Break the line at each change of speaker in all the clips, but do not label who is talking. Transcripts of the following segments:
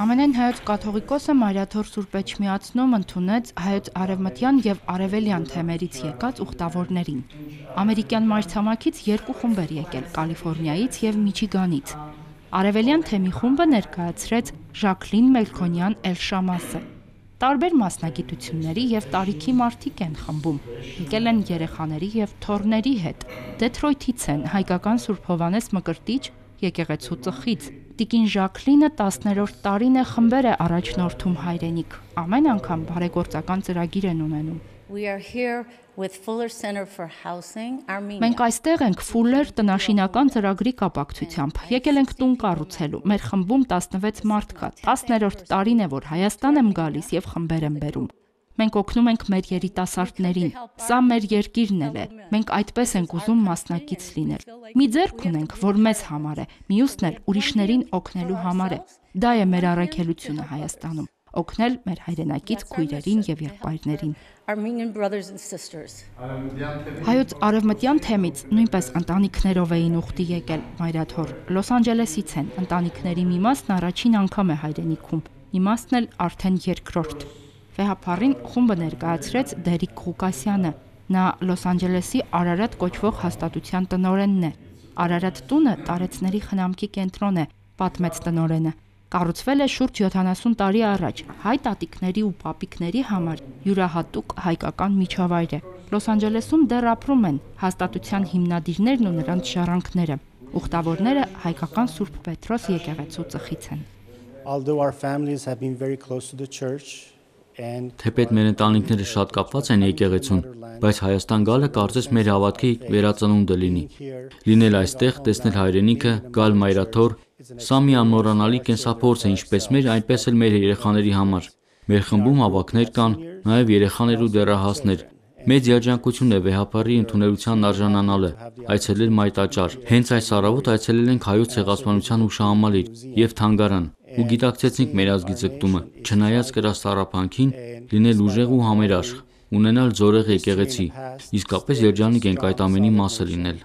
Ամենայն հայոց կաթողիկոսը Մարիաթոր Սուրբ Էջմիածնում ընդունեց հայոց արևմտյան և արևելյան թեմերից եկած ուխտավորներին։ Ամերիկյան մայրցամաքից երկու խումբ էր եկել՝ Կալիֆոռնիայից և Միչիգանից։ Արևելյան թեմի խումբը ներկայացրեց Ժակլին Մելքոնյան Էլ-Շամասը։ Տարբեր մասնագիտությունների և տարիքի մարդիկ են խմբում, եկել են երեխաների և թոռների հետ։ Դեթրոյթից են հայկական Սուրբ Հովհաննես Մկրտիչ եկեղեցու ծխից։ Տիկին Ժակլինը 10-րդ տարին է խմբեր է առաջնորդում հայրենիք, ամեն անգամ բարեգործական ծրագիր են ունենում։ Մենք այստեղ ենք Ֆուլլեր տնաշինական ծրագրի կապակցությամբ, եկել ենք տուն կառուցելու, մեր խմբում 16 մարդ կա, 10-րդ տարին է, որ Հայաստան եմ գալիս և խմբեր եմ բերում։ Մենք օգնում ենք մեր երիտասարդներին, սա մեր երկիրն է, մենք այդպես ենք ուզում մասնակից լինել։ Մի ձեռք ունենք, որ մեզ համար է, մյուսն էլ ուրիշներին օգնելու համար է։ Դա է մեր առաքելությունը Հայաստանում, օգնել մեր հայրենակից քույրերին և եղբայրներին։ Հայոց արևմտյան թեմից նույնպես ընտանիքներով էին ուխտի եկել Մայրաթոր, Լոս Անջելեսից են, ընտանիքների մի մասն առաջին անգամ է հայրենիքում, մի մասն էլ արդեն երկրորդ։ Վեհափառին խումբը ներկայացրեց Դերիկ Ղուկասյանը, նա Լոս Անջելեսի Արարատ կոչվող հաստատության տնօրենն է։ Արարատ տունը տարեցների խնամքի կենտրոն է, պատմեց տնօրենը։ Կառուցվել է շուրջ 70 տարի առաջ, հայ տատիկների ու պապիկների համար յուրահատուկ հայկական միջավայր է։ Լոս Անջելեսում դեռ ապրում են հաստատության հիմնադիրներն ու նրանց ժառանգները։ Ուխտավորները հայկական Սուրբ Պետրոս եկեղեցու ծխից են։
Թեպետ մեր ընտանիքները շատ կապված են եկեղեցուն, բայց Հայաստան գալը կարծես մեր հավատքի վերածնունդը լինի։ Լինել այստեղ, տեսնել հայրենիքը, գալ Մայրաթոր, սա մի անմոռանալի կենսափորձ է ինչպես մեր, այնպես էլ մեր երեխաների համար։ Մեր խմբում ավագներ կան, նաև երեխաներ ու դեռահասներ։ Մեծ երջանկություն է վեհափառի ընդունելության արժանանալը, այցելել Մայրտաճար։ Հենց այս առավոտ այցելել ենք Հայոց ցեղասպանության հուշահամալիր և թանգարան ու գիտակցեցինք մեր ազգի ձգտումը, չնայած կրած տառապանքին, լինել ուժեղ ու համերաշխ, ունենալ զորեղ եկեղեցի, իսկապես երջանիկ ենք այդ ամենի մասը լինել։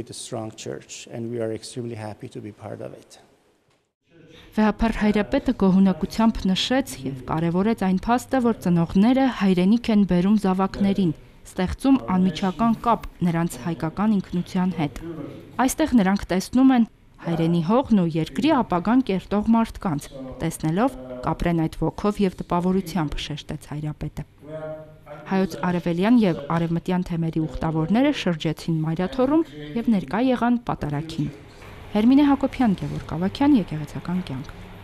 Վեհափառ հայրապետը գոհունակությամբ նշեց և կարևորեց այն փաստը, որ ծնողները հայրենիք են բերում զավակներին, ստեղծում անմիջական կապ նրանց հայկական ինքնության հետ։ Այստեղ նրանք տեսնում են հայրենի հողն ու երկրի ապագան կերտող մարդկանց, տեսնելով կապրեն այդ ոգով և տպավորությամբ, շեշտեց հայրապետը։ Հայոց արևելյան և արևմտյան թեմերի ուխտավորները շրջեցին Մայրաթոռում և ներկա եղան պատարագին։ Հերմինե Հակոբյան, Գևորգ Ավագյան, Եկեղեցական կյանք։